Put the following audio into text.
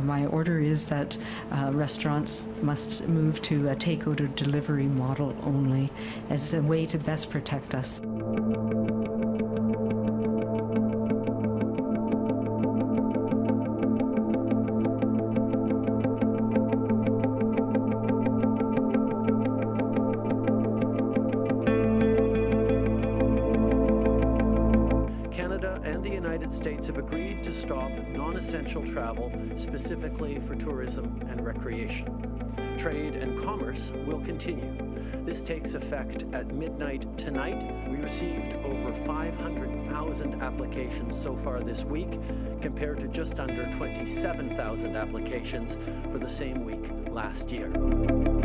My order is that restaurants must move to a takeout or delivery model only as a way to best protect us. Canada and the United States have agreed to stop non-essential travel, specifically for tourism and recreation. Trade and commerce will continue. This takes effect at midnight tonight. We received over 500,000 applications so far this week, compared to just under 27,000 applications for the same week last year.